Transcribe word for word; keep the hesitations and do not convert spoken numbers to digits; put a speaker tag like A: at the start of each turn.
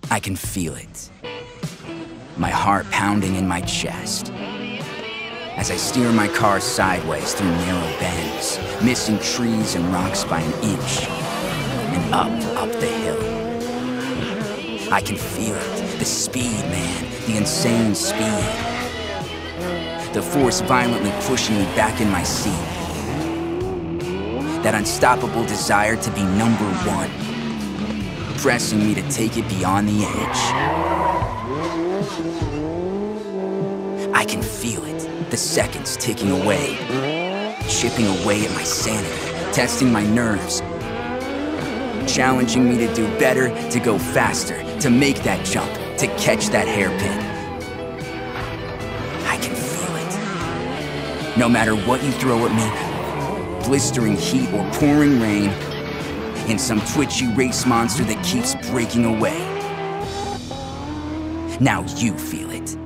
A: I can feel it. My heart pounding in my chest. As I steer my car sideways through narrow bends, missing trees and rocks by an inch, and up, up the hill. I can feel it, the speed, man, the insane speed. The force violently pushing me back in my seat. That unstoppable desire to be number one, pressing me to take it beyond the edge. I can feel it, the seconds ticking away, chipping away at my sanity, testing my nerves, challenging me to do better, to go faster, to make that jump, to catch that hairpin. I can feel it. No matter what you throw at me, blistering heat or pouring rain, in some twitchy race monster that keeps breaking away. Now you feel it.